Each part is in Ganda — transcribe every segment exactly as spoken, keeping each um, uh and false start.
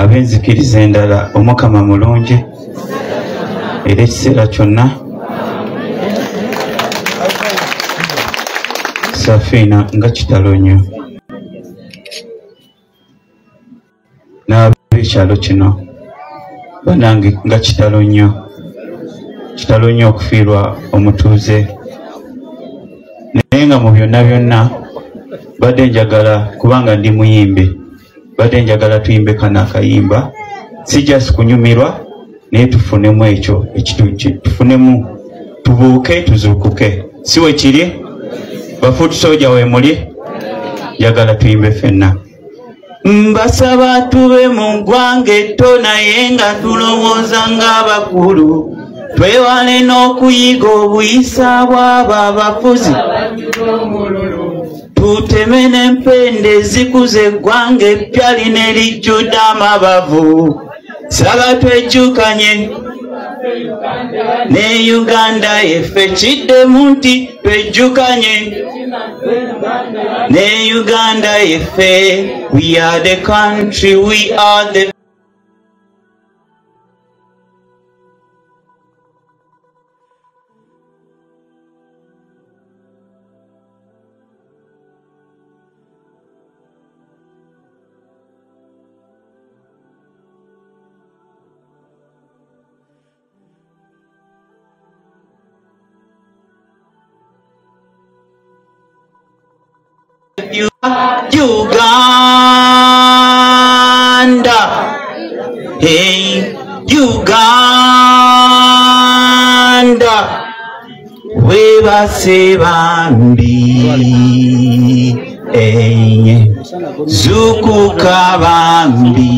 abenzikiriza endala omukama mulungi era ekiseera kyonna Safiina nga kitalo nnyo n'ab'ekyalo kino banange nga kitalo nnyo kitalo nnyo okufiirwa omutuuze naye nga mu byonna byonna badde njagala kubanga ndi muyimbi badde njagala tuyimbe kana akayimba si just kunyumirwa naye tufunemu ekyo ekituki tufunemu tubuuke tuzuukuke si we kiri bafuuti soja we muli njagala tuyimbe ffenna mbasaba tube mu ggwanga etto naye nga tulowooza ng'abakulu twewale n'okuyiga obuyisa bw'abo abafuzi tuteme n'empende zikuza eggwanga eppya lino erijjudde amabavu saba twejjukanye ne Uganda yeffe kiddemu nti twejjukanye ne Uganda yeffe we are the country we are the Uganda, hey, Uganda, webase bambi, hey, zukuka bambi,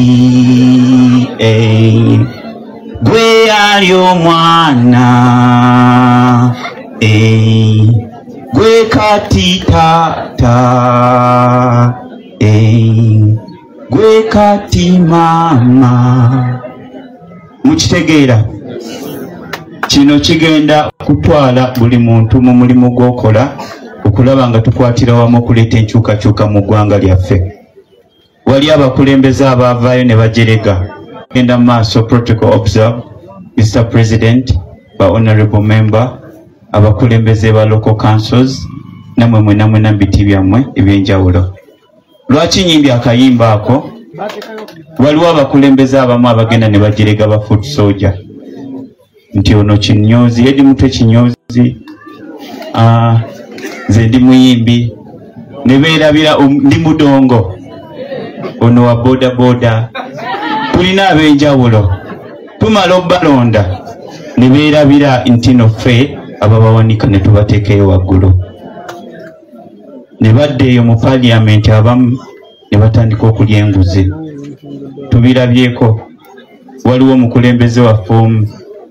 hey, gwe ali omwana, hey, gwe kati tata, eh, gwe kati mama. Mukitegeera kino kigenda kutwala buli muntu mu mulimu gw'okola okulaba nga tukwatira wamu okuleeta enkyukakyuka mu ggwanga lyaffe. Wali abakulembeze abaavaayo ne bajerega genda mu maaso protocol observe Mister President, ba honorable member, abakulembeze ba local councils namwe mwena mwena mbiti byammwe ebyenjawulo. Lwaki nyimbi akayimba ako? Waliwo abakulembeze abamu abagenda ne bajerega ba foot soldier nti ono kinyoozi yedi mutwe kinyoozi ah nze ndi muyimbi ne beerabira ndi mudongo ono wa boda boda tulina ab'enjawulo tumala obbalonda ne beerabira ntino ffe ababawanika ne tubateekeyo waggulu ne baddeeyo mu parliament abamu ne batandika okulya enguzi. Tubirabyeko waliwo omukulembeze waffe omu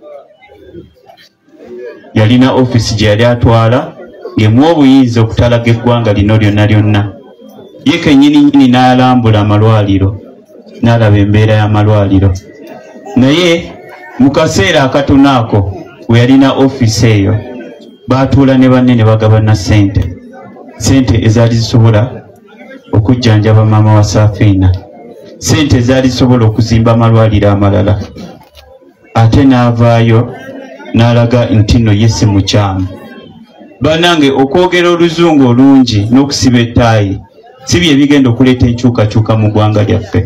yalina ofisi gye yali atwala ng'emuwa obuyinza okutalaga eggwanga lino lyonna lyonna. Ye kennyini nnyini n'alambula amalwaliro n'alaba embeera y'amalwaliro, naye mu kaseera akatono ako we yalina ofisi eyo baatuula ne banne ne bagabana ssente ssente ezaali zisobola okujjanjaba maama wa Safiina, ssente ezaali zisobola okuzimba amalwaliro amalala. Ate n'avaayo n'alaga nti nno ye si mukyamu. Bannange, okwogera oluzungu olungi n'okusiba ettaayi si bye bigenda okuleeta enkyukakyuka mu ggwanga lyaffe.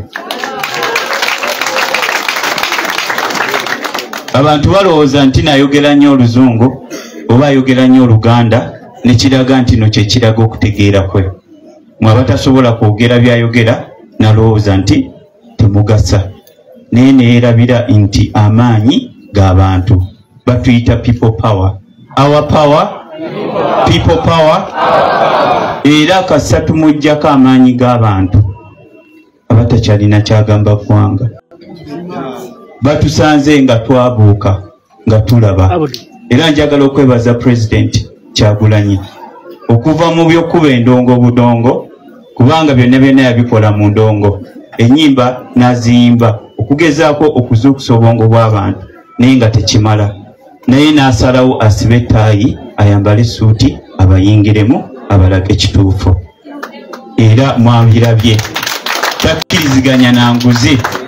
Abantu balowooza nti nayogera nnyo oluzungu oba ayogera nnyo oluganda ne kiraga nti no kye kiraga okutegeera kwe. Mwe abatasobola kwogera byayogera nalowooza nti temugasa, naye neerabira nti amaanyi g'abantu batuyita people power. Our power, people power. Era kasa tumuggyako amaanyi g'abantu abatakyalina kyagamba ggwanga. Batusanze nga twabuuka nga tulaba. Era njagala okwebaza President Kyagulanyi okuva mu by'okkuba endongo budongo, kubanga byonna byonna yabikola mu ndongo. Ennyimba n'aziyimba okugezaako okuzuukusa obwongo bw'abantu naye nga tekimala, naye n'asalawo asibe ettaayi ayambale suuti abayingiremu abalage ekituufu. Era mwabirabye takkiriziganya na nguzi.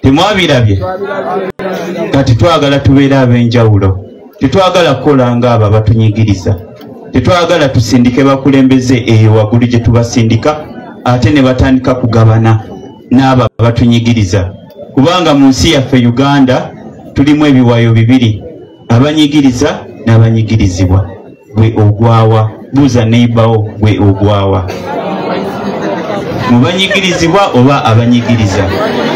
temwabirabye kati twagala tubeera ab'enjawulo tetwagala kukola ng'abo abatunyigiriza tetwagala tusindike bakulembeze eyo waggulu gye tubasindika ate ne batandika kugabana n'abo abatunyigiriza kubanga mu nsi yaffe Uganda tulimu ebiwayo bibiri abanyigiriza n'abanyigirizibwa gwe ogwawa buuza neighbawo gwe ogwawa mu banyigirizibwa oba abanyigiriza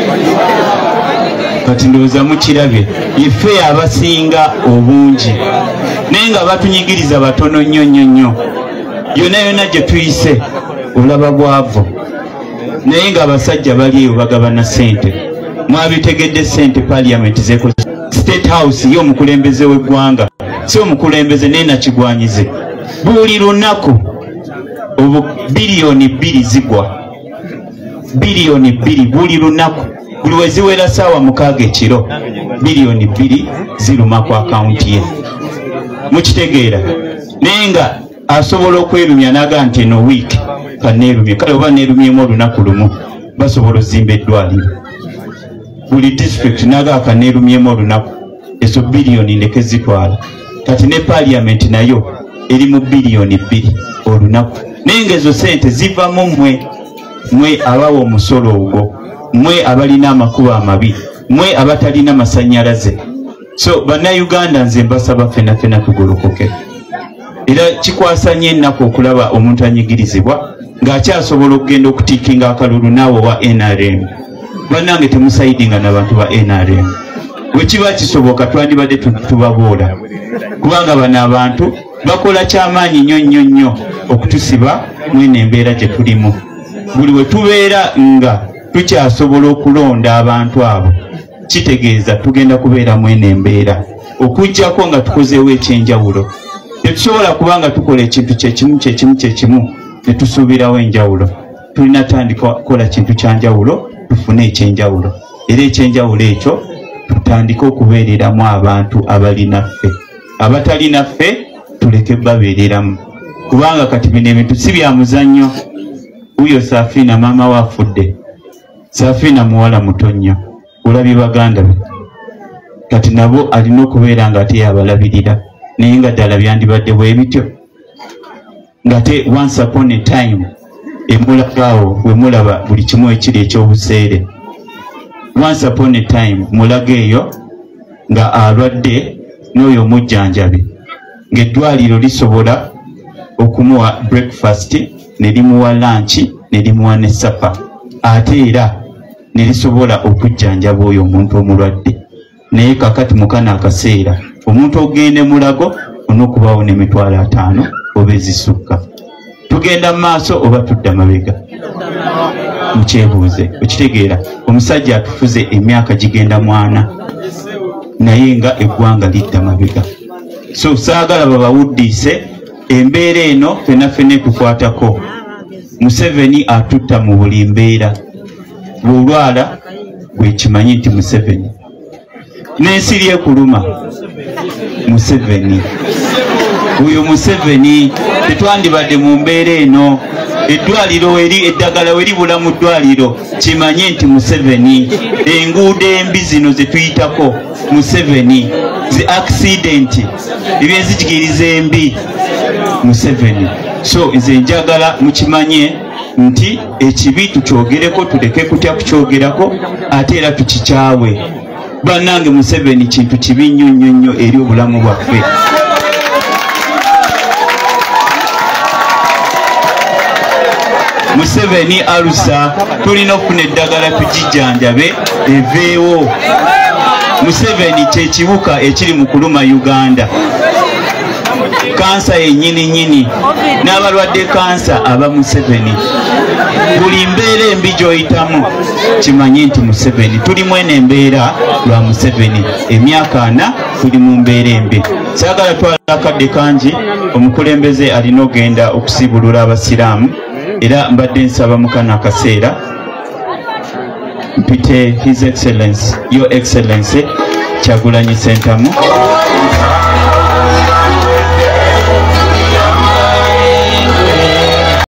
kati ndowooza mukirabye ife abasinga obungi naye nga batunyigiriza batono nnyo nnyo nnyo yonna yonna gye tuyise olaba bwavu naye nga abasajja bali eyo bagabana ssente mwabitegedde ssente parliament zeko state house y'omukulembeze w'eggwanga si omukulembeze naye nakigwanyize buli lunaku obu biliyoni bbiri zigwa biliyoni bbiri buli lunaku buli weziwera saawa mukaaga ekiro biliyoni bbiri ziruma ku akawunti ye mukitegeera naye nga asobola okwerumya naga nti eno wiiki kaneerumye kale oba neerumyemu olunaku lumu basobola ozimba eddwaliro buli district naga akaneerumyemu olunaku ezo biliyoni ndeke zitwala kati ne parliament nayo eri mu biliyoni bbiri olunaku naye ngaezo sente zivamu mmwe mwe abawa omusolo ogwo mwe abalina amakubo amabi mwe abatalina masannyalaze so bannayuganda nze mbasaba fena fena tugolokoke era kikwasa nnyo ennaku okulaba omuntu anyigirizibwa ng'akyasobola okugenda okutiikinga akalulu naawe wa N R M bannange temusaidinga n'abantu ba N R M bwe kiba kisoboka twandibadde tubaboola kubanga bano abantu bakola kyamaanyi nnyo nnyo nnyo okutusiba mwene embeera gye tulimu buli we tubeera nga tukyasobola okulonda abantu abo kitegeeza tugenda kubeera mwene embeera okujjako nga tukozeewo ekyenjawulo tetusobola kubanga tukola ekintu kyekimu kyekimu kyekimu ne tusuubirawo enjawulo tulina tandika kukola kintu kyanjawulo tufune ekyenjawulo era ekyenjawulo ekyo tutandike okubeereramu abantu abalinaffe abatalinaffe tuleke babeereramu kubanga kati bino ebintu si bya muzannyo uyo Saafina maama we afudde Saafina muwala muto nnyo olabye baganda be kati nabo alina okubeera nga ate yabalabirira naye nga ddala byandibadde bwe bityo nga te once upon a time emulagaawo we mulaba buli kimu ekiri ekyobuseere once upon a time mulaga eyo nga alwadde n'oyo omujjanjabi ng'eddwaliro lisobola okumuwa breakfast ne limuwa lunch ne limuwa ne supper ate era ne lisobola okujjanjaba oyo omuntu omulwadde naye kakati mukana akaseera omuntu ogende mulago onokubaawo n'emitwalo ataano oba ezisukka tugenda mu maaso oba tudda mabega mukyebuuze okitegeera omusajja atufuze emyaka gigenda mwana naye nga eggwanga lidda mabega so saagala babawuddiise embeera eno fena fena etukwatako Museveni atutta mu buli mbeera bw'olwala bwekimanyi nti Museveni n'ensiri ekuluma Museveni oyo Museveni tetwandibadde mu mbeera eno eddwaliro eri eddagala we libula mu ddwaliro kimanye nti Museveni enguudo embi zino ze tuyitako Museveni zi accident ebyenzijigiriza embi Museveni so nze njagala mukimanye nti ekibi tukyogereko tuleke kutya kukyogerako ate era tukikyawe bannange Museveni kintu kibi nnyo nnyo nnyo eri obulamu bwaffe Museveni alusa tulina okufuna eddagala tugijjanjabe eveewo Museveni kyekibuka ekiri mu kuluma Uganda kansa yennyini nyini n'abalwadde kansa aba Museveni buli mbeera embi gy'oyitamu kimanye nti Museveni tuli mwene embeera lwa Museveni emyaka ana tuli mu mbeera embi saagala twala akadde kangi omukulembeze alina ogenda okusibulula abasiraamu era mbadde nsaba mukana akaseera mpite His Excellency Your Excellency Kyagulanyi Ssentamu